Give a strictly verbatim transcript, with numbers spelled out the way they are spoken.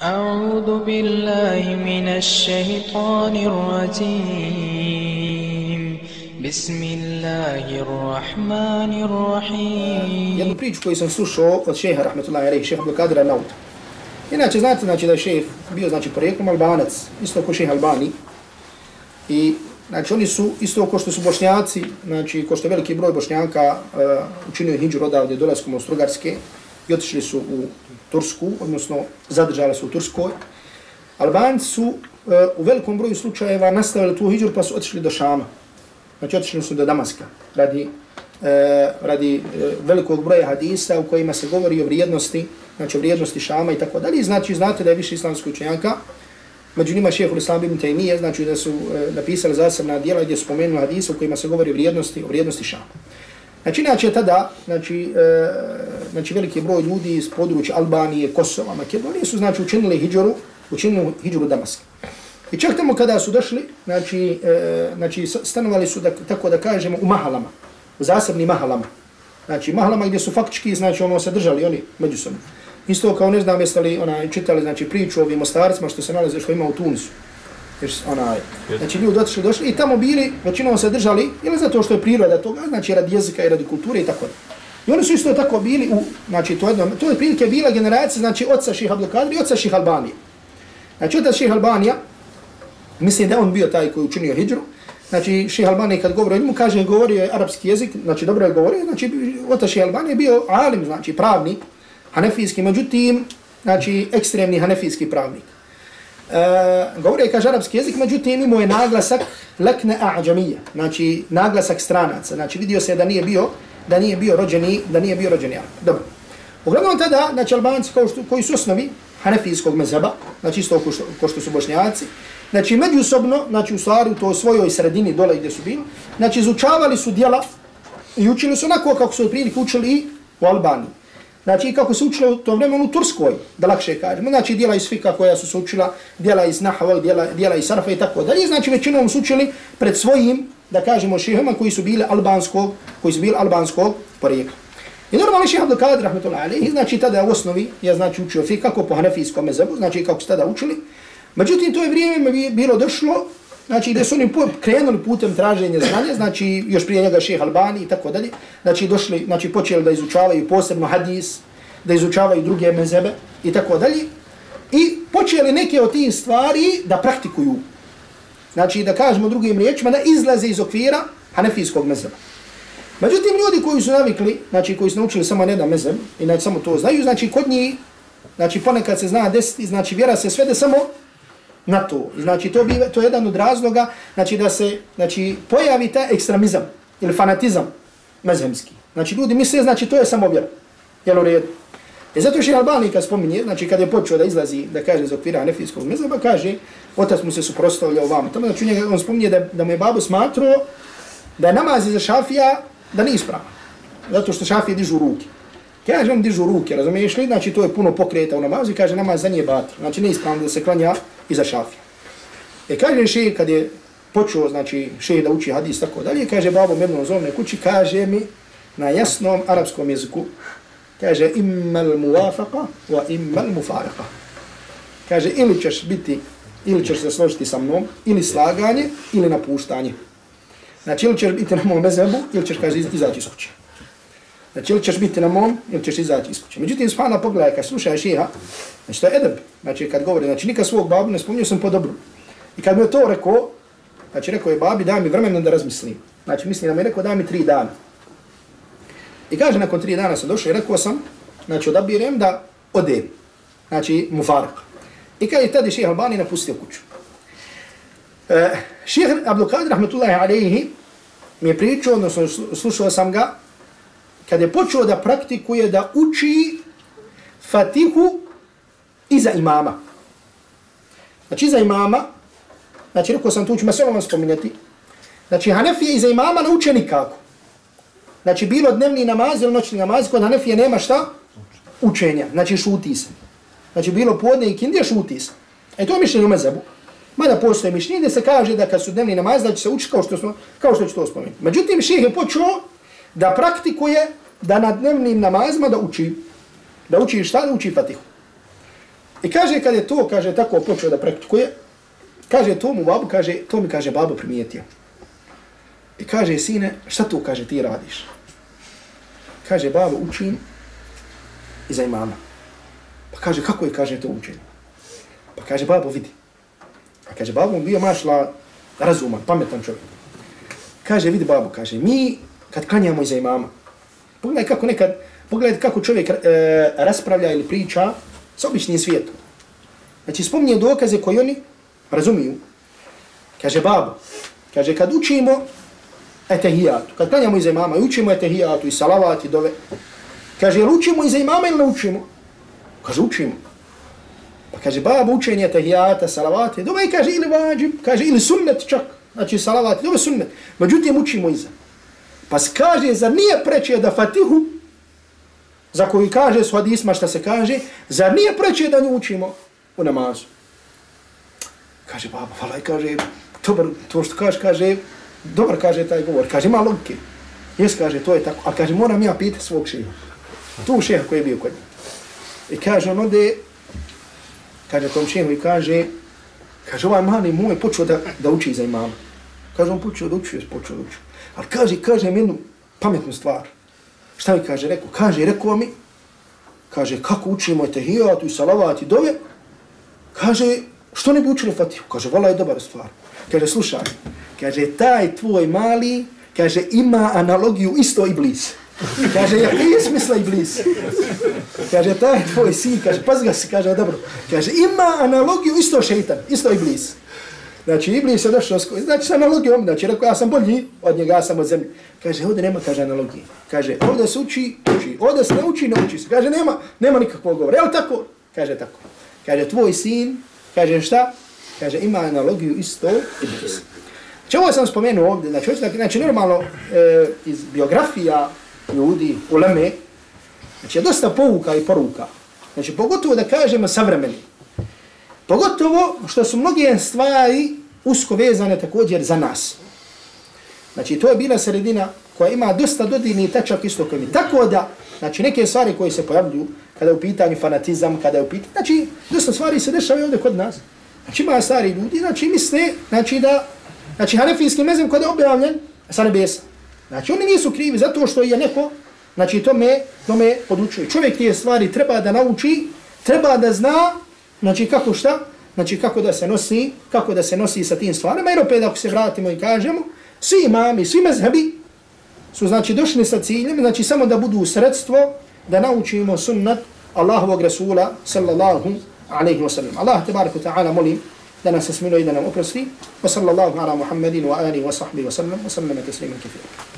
أعوذ بالله من الشيطان الرجيم بسم الله الرحمن الرحيم. Jednu priču koju sam slušao od šeha rahmetullahi alejhi, šeha Abdulkadira Nauta. Inače, znate znači, da je šeh bio znači, porijeklom Albanac, isto kao šeh Albani. I znači, oni su isto kao što su Bošnjaci, znači kao što je veliki broj Bošnjaka uh, učinio hidžru odavde dolaskom od Strugarske i otišli su u Tursku, odnosno zadržali su u Turskoj. Albanci su uh, u velikom broju slučajeva nastavili tu hidžru pa su otišli do Šama. Znači otišli su do Damaska radi, uh, radi uh, velikog broja hadisa u kojima se govori o vrijednosti, znači o vrijednosti Šama i tako dalje. Znači znate da je više islamskih učenjaka, među njima šejhul Islam ibn Taymije, znači da su uh, napisali zasebna djela gdje su spomenuli hadisa u kojima se govori o vrijednosti, o vrijednosti Šama. Znači, inače tada, znači, e, znači veliki broj ljudi iz područja Albanije, Kosova, Makedonije su, znači, učinili hidžru, učinili hidžru Damaska. I čak tamo kada su došli, znači, e, znači stanovali su, da, tako da kažemo, u mahalama, u zasebnim mahalama. Znači, mahalama gdje su faktički, znači, ono, se držali oni međusobno. Isto kao, ne znam, jeste li onaj, čitali, znači, priču o ovim Mostarcima što se nalaze, što ima u Tunisu. Onaj, znači ljudi otišli, došli i tamo bili, većinom se držali, ili zato što je priroda toga, znači radi jezika i radi kulture i tako. I oni su isto tako bili, u, znači to, jedno, to je prilike bila generacija, znači oca šeha Abdulkadira i oca šeha Albanije. Znači otac šeha Albanija, mislim da on bio taj koji učinio hidžru, znači šeha Albanije kad govori o njemu, kaže govorio je arapski jezik, znači dobro je govorio, znači otac šeha Albanije bio alim, znači pravnik, hanefijski, međutim, znači ekstremni hanefijski pravnik. Uh, govori je, kaže, arapski jezik, međutim imao je naglasak lekne a'đamija, znači naglasak stranaca, znači vidio se da nije bio, da nije bio rođeni, da nije bio rođeni Arab. Dobro. Uglavnom tada, znači Albanci kao što, koji su osnovi hanefijskog mezheba, znači isto ko što, ko što su Bošnjaci, znači međusobno, znači u stvari u toj svojoj sredini dole gdje su bili, znači izučavali su djela i učili su onako kako su otprilike učili i u Albaniji. Znači, kako se učilo u tom vremenu u Turskoj, da lakše kažemo. Znači, dijela iz fika koja su se učila, dijela iz nahva, dijela, dijela iz sarfa i tako dalje. Znači, većinom su učili pred svojim, da kažemo, šehama koji su bili albanskog, koji su bili albanskog porijekla. I normalni šeha Abdulkadir, rahmetullahi alejhi, znači, tada u osnovi, ja znači učio fika, kako po hanefijskom mezhebu, znači, kako su tada učili. Međutim, to je vrijeme bilo došlo, znači, gdje su oni krenuli putem traženja znanja, znači, još prije njega šeha Albani i tako dalje, znači, došli, znači, počeli da izučavaju posebno hadis, da izučavaju druge mezhebe i tako dalje, i počeli neke od tih stvari da praktikuju. Znači, da kažemo drugim riječima, da izlaze iz okvira hanefijskog mezheba. Međutim, ljudi koji su navikli, znači, koji su naučili samo jedan mezheb, i znači, samo to znaju, znači, kod njih, znači, ponekad se zna desiti, znači, vjera se svede samo na to. Znači, to, bi, to je jedan od razloga, znači, da se, znači, pojavi taj ekstremizam ili fanatizam mezhemski. Znači, ljudi misle, znači, to je samo vjera. Jel u redu? I zato šeha Albani kad spominje, znači, kad je počeo da izlazi, da kaže, iz okvira hanefijskog mezheba, kaže, otac mu se suprotstavljao vama. Tamo, znači, njega, on spominje da, da mu je babo smatrao da je namaz iza šafija, da nije ispravan. Zato što šafije dižu ruke. Kaže, on dižu ruke, razumiješ li? Znači, to je puno pokreta u namazu i kaže, namaz za nije batir. Znači, nije ispravno da se klanja iza šafija. E kaže šejh, kad je počeo, znači, šejh da uči hadis, tako dalje, kaže, babom jednom zovne kući, kaže mi na jasnom arapskom jeziku, kaže, immal muwafaqa wa immal mufaraqa. Kaže, ili ćeš biti, ili ćeš se složiti sa mnom, ili slaganje, ili napuštanje. Znači, ili ćeš biti na mom mezhebu, ili ćeš, kaže, izaći iz kuće. Znači, ili ćeš biti na mom, ili ćeš izaći iz kuće. Međutim, subhana pogledaj, kad slušaj šeha, znači, to je edeb. Znači, kad govori, znači, nikad svog babu ne spominio sam po dobru. I kad mi je to rekao, znači, rekao je babi, daj mi vremena da razmislim. Znači, mislim da mi je rekao, daj mi tri dana. I kaže, nakon tri dana sam došao i rekao sam, znači, odabirem da odem. Znači, mufarak. I kad je tada šeha Albani napustio kuću. E, šeha Abdulkadir, rahmetullahi alejhi, mi je pričao, odnosno slušao sam ga, kad je počeo da praktikuje, da uči Fatihu iza imama. Znači, iza imama, znači, rekao sam tu ću meselo vam spominjati, znači, Hanefije iza imama nauče nikako. Znači, bilo dnevni namaz ili noćni namaz, kod Hanefije nema šta? Učenja. Znači, šuti se. Znači, bilo podne i kindije, šuti se. E to je mišljenje u mezhebu. Mada postoje mišljenje gdje se kaže da kad su dnevni namaz, da će se učiti kao što, smo, kao što će to spomenuti. Međutim, šejh je počeo da praktikuje da na dnevnim namazima da uči. Da uči šta? Da uči Fatihu. I kaže, kad je to, kaže, tako počeo da praktikuje, kaže, to mu babu, kaže, to mi, kaže, babo primijetio. I kaže, sine, šta to, kaže, ti radiš? Kaže, babo, učim iza imama. Pa kaže, kako je, kaže, to učin? Pa kaže, babo, vidi. Pa kaže, babo mu bio mašla razuman, pametan čovjek. Kaže, vidi, babo, kaže, mi kad klanjamo iza imama, pogledaj kako nekad, pogledaj kako čovjek e, raspravlja ili priča s običnim svijetom. Znači, spominje dokaze koje oni razumiju. Kaže, babo, kaže, kad učimo etehijatu, kad klanjamo iza imama i učimo etehijatu i salavat i dove, kaže, jel učimo iza imama ili ne učimo? Kaže, učimo. Pa kaže, babo, učenje etehijata, salavate, dove, kaže, ili vađib, kaže, ili sunnet čak, znači salavate, dove sunnet. Međutim, učimo iza. Pa kaže, zar nije preče da Fatihu, za koji kaže s hadisma šta se kaže, zar nije preče da nju učimo u namazu? Kaže, baba, hvala, i kaže, dobar, to što kaže, kaže, dobar, kaže taj govor, kaže, ima logike. Jes, kaže, to je tako, a kaže, moram ja pitati svog šeha. Tu šeha koji je bio kod njega. I kaže, on ode, kaže tom šehu i kaže, kaže, ovaj mali moj počeo da, da uči za imama. Kaže, on počeo da uči, počeo da uči. Ali kaže, kaže mi jednu pametnu stvar. Šta mi kaže, rekao? Kaže, rekao mi, kaže, kako učimo etehijatu i salavat i dove? Kaže, što ne bi učili Fatihu? Kaže, vala je dobar stvar. Kaže, slušaj, kaže, taj tvoj mali, kaže, ima analogiju isto Iblis. Kaže, ja nije smisla Iblis. Kaže, taj tvoj sin, kaže, pazi ga si, kaže, dobro. Kaže, ima analogiju isto šeitan, isto Iblis. Znači, Iblis je došao, znači, s analogijom, znači, rekao, ja sam bolji od njega, ja sam od zemlje. Kaže, ovdje nema, kaže, analogije. Kaže, ovdje se uči, uči, ovdje se ne uči, ne uči se. Kaže, nema, nema nikakvog govora. Evo tako? Kaže, tako. Kaže, tvoj sin, kaže, šta? Kaže, ima analogiju isto Iblis. Znači, ovo sam spomenuo ovdje, znači, znači normalno, e, iz biografija ljudi, uleme, znači, je dosta pouka i poruka. Znači, pogotovo da kažemo savremeni. Pogotovo što su mnoge stvari usko vezane također za nas. Znači, to je bila sredina koja ima dosta dodirnih tačaka isto kao mi. Tako da, znači, neke stvari koje se pojavljuju, kada je u pitanju fanatizam, kada je u pitanju, znači, dosta stvari se dešavaju ovdje kod nas. Znači, ima stari ljudi, znači, misle, znači, da, znači, hanefijski mezem kada je objavljen sa nebesa. Znači, oni nisu krivi zato što je neko, znači, to me, to me podučuje. Čovjek te stvari treba da nauči, treba da zna, znači, kako šta, znači, kako da se nosi, kako da se nosi sa tim stvarima, jer opet ako se vratimo i kažemo, svi imami, svi mezhebi su, znači, došli sa ciljem, znači, samo da budu sredstvo da naučimo sunnat Allahovog Rasula, sallallahu alaihi wa sallam. Allah, tebarek wa ta'ala, molim da nas smilo i da nam oprosti. Wa sallallahu ala Muhammedin wa alihi wa sahbihi wa sallam, wa sallam teslima kefira.